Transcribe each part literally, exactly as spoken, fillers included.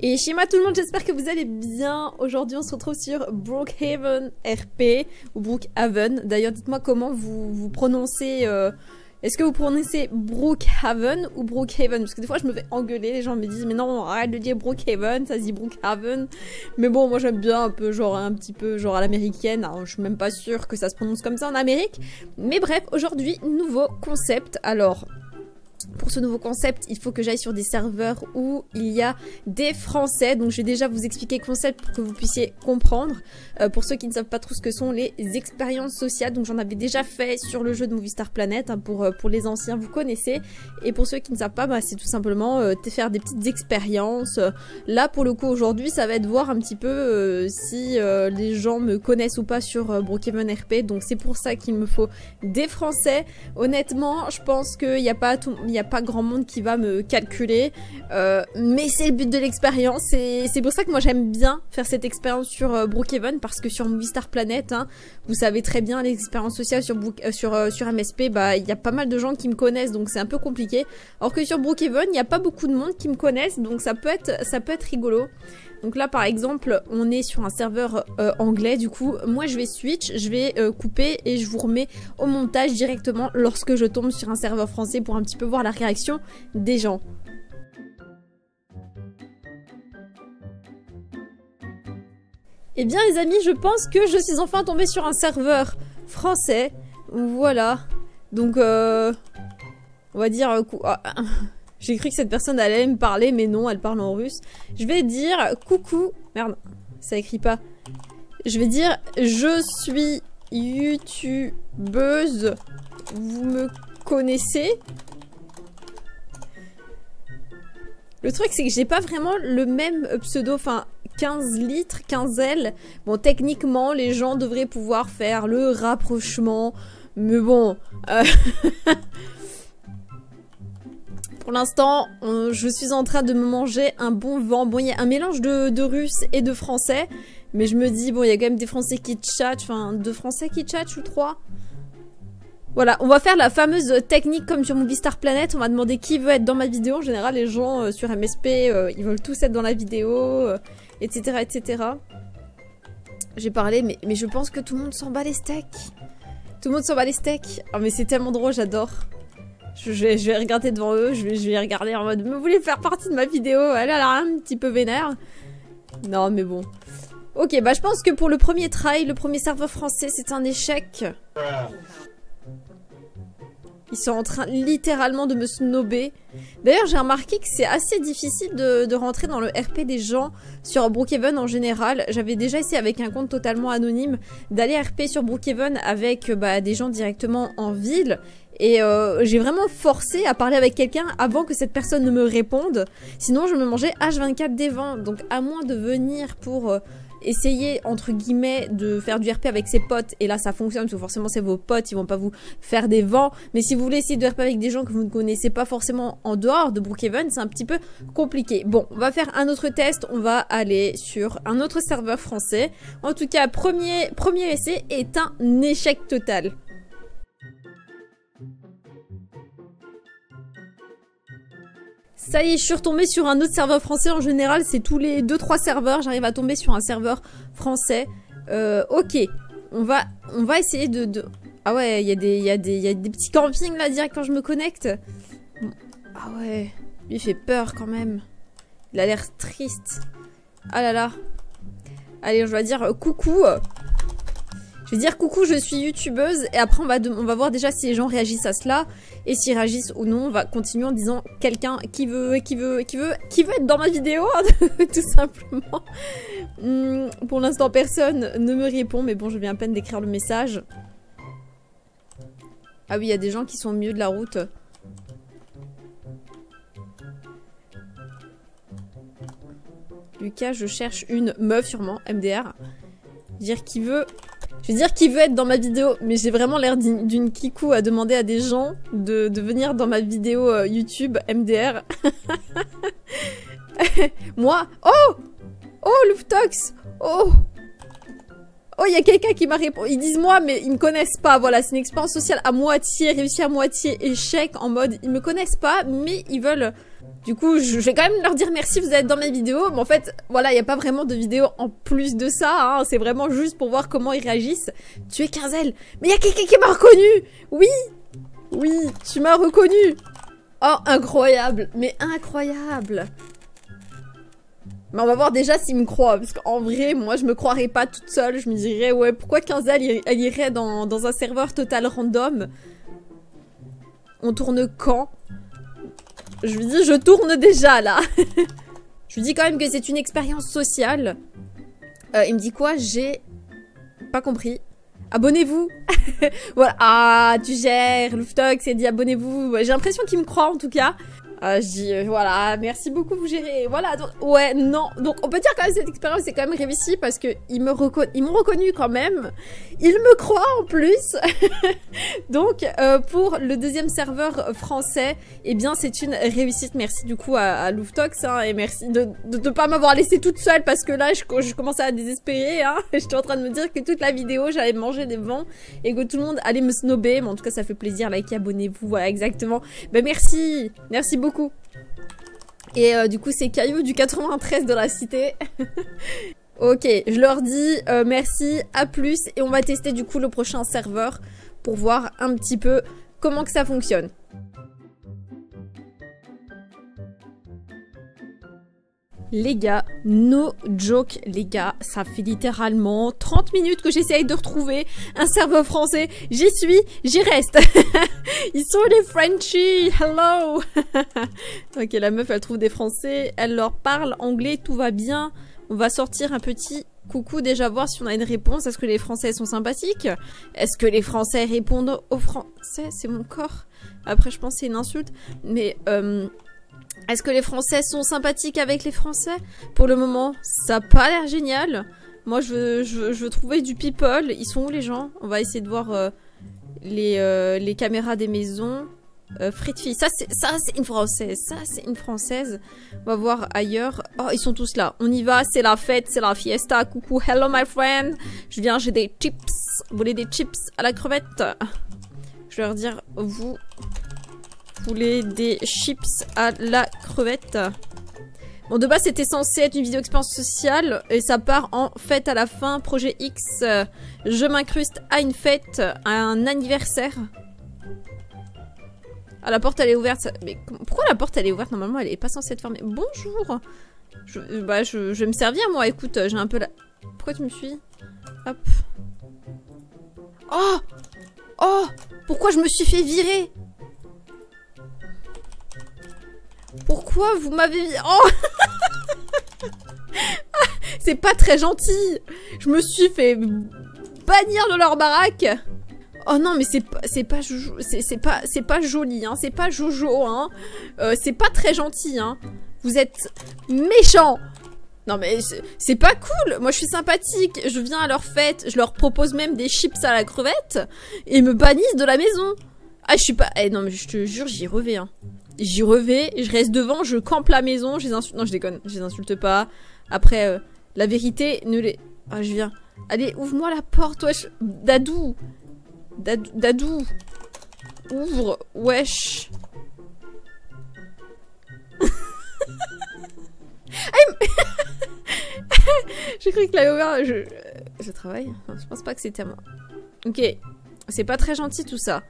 Et chez moi tout le monde, j'espère que vous allez bien. Aujourd'hui on se retrouve sur Brookhaven R P ou Brookhaven. D'ailleurs dites-moi comment vous, vous prononcez, euh, est-ce que vous prononcez Brookhaven ou Brookhaven? Parce que des fois je me fais engueuler, les gens me disent mais non arrête de dire Brookhaven, ça se dit Brookhaven. Mais bon moi j'aime bien un peu genre un petit peu genre à l'américaine, alors je suis même pas sûre que ça se prononce comme ça en Amérique. Mais bref, aujourd'hui nouveau concept. Alors pour ce nouveau concept, il faut que j'aille sur des serveurs où il y a des Français. Donc je vais déjà vous expliquer le concept pour que vous puissiez comprendre. Euh, pour ceux qui ne savent pas trop ce que sont les expériences sociales, donc j'en avais déjà fait sur le jeu de Movie Star Planet. Hein, pour, pour les anciens, vous connaissez. Et pour ceux qui ne savent pas, bah, c'est tout simplement euh, faire des petites expériences. Là pour le coup aujourd'hui, ça va être voir un petit peu euh, si euh, les gens me connaissent ou pas sur euh, Brookhaven R P. Donc c'est pour ça qu'il me faut des Français. Honnêtement, je pense qu'il n'y a pas tout... Il n'y a pas grand monde qui va me calculer, euh, mais c'est le but de l'expérience et c'est pour ça que moi j'aime bien faire cette expérience sur euh, Brookhaven, parce que sur Movie Star Planet, hein, vous savez très bien, les expériences sociales sur, Brook, euh, sur, euh, sur M S P, bah il y a pas mal de gens qui me connaissent, donc c'est un peu compliqué, alors que sur Brookhaven, il n'y a pas beaucoup de monde qui me connaissent, donc ça peut être, ça peut être rigolo. Donc là par exemple on est sur un serveur euh, anglais, du coup moi je vais switch, je vais euh, couper et je vous remets au montage directement lorsque je tombe sur un serveur français pour un petit peu voir la réaction des gens. Eh bien les amis, je pense que je suis enfin tombée sur un serveur français, voilà, donc euh, on va dire... Euh, ah, j'ai cru que cette personne allait me parler, mais non, elle parle en russe. Je vais dire coucou. Merde, ça écrit pas. Je vais dire je suis youtubeuse. Vous me connaissez? Le truc, c'est que j'ai pas vraiment le même pseudo. Enfin, quinze litres, quinze L. Bon, techniquement, les gens devraient pouvoir faire le rapprochement. Mais bon. Euh... Pour l'instant, je suis en train de me manger un bon vent. Bon, il y a un mélange de, de russe et de français. Mais je me dis, bon, il y a quand même des français qui tchatchent. Enfin, deux français qui tchatchent ou trois. Voilà, on va faire la fameuse technique comme sur Movie Star Planet. On va demander qui veut être dans ma vidéo. En général, les gens euh, sur M S P, euh, ils veulent tous être dans la vidéo, euh, et cetera, et cetera. J'ai parlé, mais, mais je pense que tout le monde s'en bat les steaks. Tout le monde s'en bat les steaks. Oh, mais c'est tellement drôle, j'adore. Je vais, je vais regarder devant eux, je vais, je vais regarder en mode « Mais vous voulez faire partie de ma vidéo ?» Elle a l'air un petit peu vénère. Non, mais bon. Ok, bah je pense que pour le premier try, le premier serveur français, c'est un échec. Ils sont en train littéralement de me snobber. D'ailleurs, j'ai remarqué que c'est assez difficile de, de rentrer dans le R P des gens sur Brookhaven en général. J'avais déjà essayé avec un compte totalement anonyme d'aller R P sur Brookhaven avec bah, des gens directement en ville. Et euh, j'ai vraiment forcé à parler avec quelqu'un avant que cette personne ne me réponde. Sinon, je me mangeais H vingt-quatre des vents. Donc, à moins de venir pour euh, essayer, entre guillemets, de faire du R P avec ses potes. Et là, ça fonctionne, parce que forcément, c'est vos potes, ils vont pas vous faire des vents. Mais si vous voulez essayer de R P avec des gens que vous ne connaissez pas forcément en dehors de Brookhaven, c'est un petit peu compliqué. Bon, on va faire un autre test. On va aller sur un autre serveur français. En tout cas, premier, premier essai est un échec total. Ça y est, je suis retombée sur un autre serveur français. En général, c'est tous les deux trois serveurs. J'arrive à tomber sur un serveur français. Euh, ok. On va, on va essayer de... de... Ah ouais, il y a des, il y a des, il y a des petits campings là, direct quand je me connecte. Ah ouais. Lui, il fait peur quand même. Il a l'air triste. Ah là là. Allez, je vais dire euh, coucou. Je vais dire coucou, je suis youtubeuse, et après on va, de, on va voir déjà si les gens réagissent à cela, et s'ils réagissent ou non, on va continuer en disant quelqu'un qui veut, qui veut, qui veut, qui veut être dans ma vidéo, tout simplement. Hum, pour l'instant, personne ne me répond, mais bon, je viens à peine d'écrire le message. Ah oui, il y a des gens qui sont au milieu de la route. Lucas, je cherche une meuf sûrement, M D R. Dire qui veut... Je veux dire qui veut être dans ma vidéo, mais j'ai vraiment l'air d'une kikou à demander à des gens de, de venir dans ma vidéo euh, YouTube M D R. Moi, oh Oh, Louftox. Oh Oh, il y a quelqu'un qui m'a répondu. Ils disent moi, mais ils me connaissent pas. Voilà, c'est une expérience sociale à moitié, réussie à moitié, échec, en mode, ils me connaissent pas, mais ils veulent... Du coup, je vais quand même leur dire merci, vous êtes dans mes vidéos. Mais en fait, voilà, il n'y a pas vraiment de vidéo en plus de ça. Hein. C'est vraiment juste pour voir comment ils réagissent. Tu es Quinzel. Mais il y a quelqu'un qui m'a reconnu. Oui. Oui, tu m'as reconnu. Oh, incroyable. Mais incroyable. Mais on va voir déjà s'il me croit. Parce qu'en vrai, moi, je me croirais pas toute seule. Je me dirais, ouais, pourquoi Quinzel, elle irait dans, dans un serveur total random? On tourne quand? Je lui dis, je tourne déjà, là. Je lui dis quand même que c'est une expérience sociale. Euh, il me dit quoi? J'ai pas compris. Abonnez-vous. Voilà. Ah, tu gères. Louftox s'est dit abonnez-vous. J'ai l'impression qu'il me croit, en tout cas. Euh, je dis, euh, voilà, merci beaucoup, vous gérez. Voilà, donc, ouais, non. Donc, on peut dire quand même cette expérience est quand même réussie parce que ils me reco- ils m'ont reconnu quand même. Ils me croient en plus. Donc, euh, pour le deuxième serveur français, eh bien, c'est une réussite. Merci du coup à, à Louftox, hein, et merci de ne pas m'avoir laissé toute seule parce que là, je, je commençais à désespérer, hein. J'étais en train de me dire que toute la vidéo, j'allais manger des vents et que tout le monde allait me snobber. Mais en tout cas, ça fait plaisir. Likez, abonnez-vous, voilà, exactement. Ben, merci. Merci beaucoup. Beaucoup. Et euh, du coup c'est Caillou du quatre-vingt-treize de la cité. Ok, je leur dis euh, merci, à plus, et on va tester du coup le prochain serveur pour voir un petit peu comment que ça fonctionne. Les gars, no joke, les gars, ça fait littéralement trente minutes que j'essaye de retrouver un serveur français. J'y suis, j'y reste. Ils sont les Frenchies, hello. Ok, la meuf, elle trouve des Français, elle leur parle anglais, tout va bien. On va sortir un petit coucou, déjà voir si on a une réponse. Est-ce que les Français sont sympathiques? Est-ce que les Français répondent aux Français? C'est mon corps. Après, je pense que c'est une insulte, mais... Euh... Est-ce que les Français sont sympathiques avec les Français? Pour le moment, ça n'a pas l'air génial. Moi, je veux, je, veux, je veux trouver du people. Ils sont où les gens? On va essayer de voir euh, les, euh, les caméras des maisons. Euh, Frite fille, ça c'est ça c'est une Française. Ça c'est une Française. On va voir ailleurs. Oh, ils sont tous là. On y va, c'est la fête, c'est la fiesta. Coucou, hello my friend. Je viens, j'ai des chips. Vous voulez des chips à la crevette? Je vais leur dire, vous... voulez des chips à la crevette. Bon, de base, c'était censé être une vidéo expérience sociale et ça part en fête à la fin. Projet X, euh, je m'incruste à une fête, à un anniversaire. Ah, la porte, elle est ouverte. Mais pourquoi la porte, elle est ouverte? Normalement, elle est pas censée être fermée. Bonjour. Je, bah, je, je vais me servir, moi. Écoute, j'ai un peu la... Pourquoi tu me suis? Hop. Oh! Oh! Pourquoi je me suis fait virer? Pourquoi vous m'avez... Oh. C'est pas très gentil. Je me suis fait bannir de leur baraque. Oh non, mais c'est pas, c'est pas, c'est pas, c'est pas joli, hein. C'est pas Jojo, hein. Euh, c'est pas très gentil, hein. Vous êtes méchants. Non mais c'est pas cool. Moi je suis sympathique. Je viens à leur fête. Je leur propose même des chips à la crevette et ils me bannissent de la maison. Ah je suis pas. Eh non mais je te jure j'y revais, hein. J'y revais, je reste devant, je campe la maison, je les insulte. Non, je déconne, je les insulte pas. Après, euh, la vérité, ne les... Ah, je viens. Allez, ouvre-moi la porte, wesh. Dadou. Dadou. Dadou. Ouvre, wesh. J'ai cru que l'avait ouvert. Je... je travaille. Enfin, je pense pas que c'était à moi. Ok. C'est pas très gentil tout ça.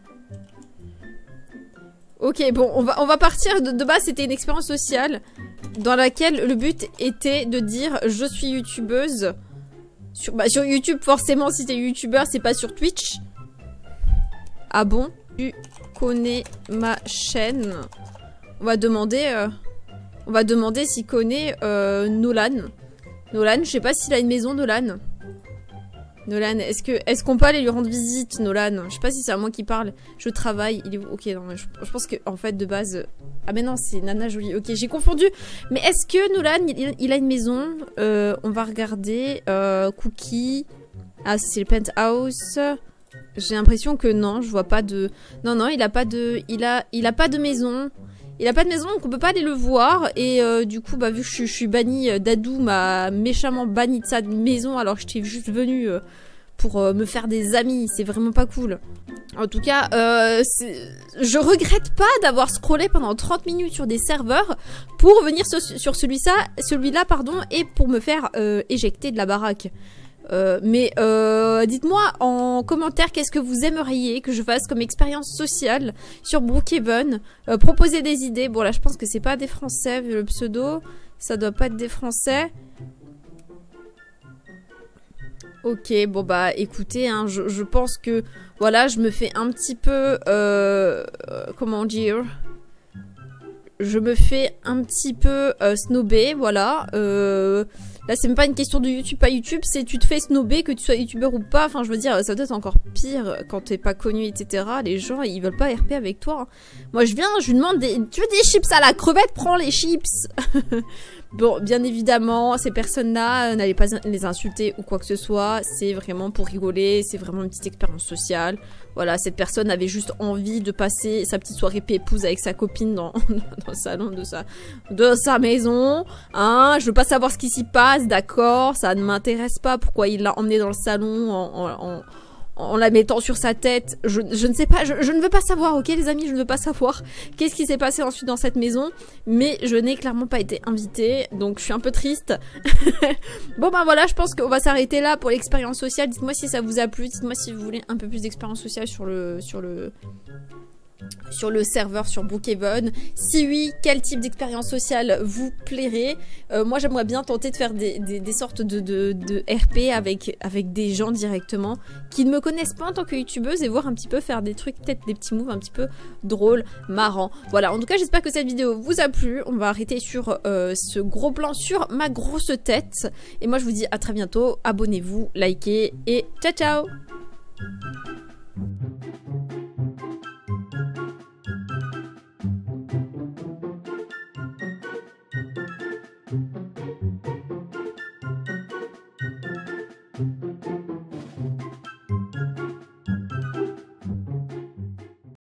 Ok, bon, on va, on va partir. De, de base, c'était une expérience sociale dans laquelle le but était de dire je suis youtubeuse. Sur, bah, sur YouTube, forcément, si t'es youtubeur, c'est pas sur Twitch. Ah bon? Tu connais ma chaîne? On va demander... Euh, on va demander s'il connaît euh, Nolan. Nolan, je sais pas s'il a une maison, Nolan. Nolan, est-ce que est-ce qu'on peut aller lui rendre visite, Nolan? Je sais pas si c'est à moi qui parle. Je travaille, il est où? Ok, non, mais je, je pense que en fait de base. Ah mais non, c'est Nana Jolie. Ok, j'ai confondu. Mais est-ce que Nolan, il, il a une maison? euh, On va regarder. Euh, Cookie. Ah, c'est le penthouse. J'ai l'impression que non, je vois pas de. Non, non, il a pas de. Il a, il a pas de maison. Il a pas de maison, donc on peut pas aller le voir. Et euh, du coup, bah vu que je, je suis bannie, Dadou m'a méchamment banni de sa maison, alors que j'étais juste venue euh, pour euh, me faire des amis, c'est vraiment pas cool. En tout cas, euh, je regrette pas d'avoir scrollé pendant trente minutes sur des serveurs pour venir sur, sur celui-là, celui-là, pardon, et pour me faire euh, éjecter de la baraque. Euh, mais euh, dites-moi en commentaire qu'est-ce que vous aimeriez que je fasse comme expérience sociale sur Brookhaven. Euh, proposez des idées. Bon là je pense que c'est pas des Français vu le pseudo. Ça doit pas être des Français. Ok, bon bah écoutez, hein, je, je pense que voilà, je me fais un petit peu, euh, euh, comment dire, je me fais un petit peu euh, snobber, voilà. Euh, là, c'est même pas une question de YouTube, pas YouTube, c'est tu te fais snobber, que tu sois youtubeur ou pas. Enfin, je veux dire, ça doit être encore pire quand t'es pas connu, et cetera. Les gens, ils veulent pas R P avec toi. Moi, je viens, je lui demande des, tu veux des chips à la crevette, prends les chips. Bon, bien évidemment, ces personnes-là, euh, n'allez pas les insulter ou quoi que ce soit. C'est vraiment pour rigoler, c'est vraiment une petite expérience sociale. Voilà, cette personne avait juste envie de passer sa petite soirée pépouse avec sa copine dans, dans le salon de sa, de sa maison. Hein, je veux pas savoir ce qui s'y passe, d'accord, ça ne m'intéresse pas pourquoi il l'a emmenée dans le salon en... en, en en la mettant sur sa tête, je, je ne sais pas, je, je ne veux pas savoir, ok les amis, je ne veux pas savoir qu'est-ce qui s'est passé ensuite dans cette maison, mais je n'ai clairement pas été invitée, donc je suis un peu triste. Bon ben voilà, je pense qu'on va s'arrêter là pour l'expérience sociale. Dites-moi si ça vous a plu, dites-moi si vous voulez un peu plus d'expérience sociale sur le, sur le, sur le serveur sur Brookhaven. Si oui, quel type d'expérience sociale vous plairait? euh, Moi j'aimerais bien tenter de faire des, des, des sortes de, de, de R P avec, avec des gens directement qui ne me connaissent pas en tant que youtubeuse et voir un petit peu faire des trucs, peut-être des petits moves un petit peu drôles, marrants. Voilà, en tout cas j'espère que cette vidéo vous a plu. On va arrêter sur euh, ce gros plan sur ma grosse tête. Et moi je vous dis à très bientôt, abonnez-vous, likez et ciao ciao.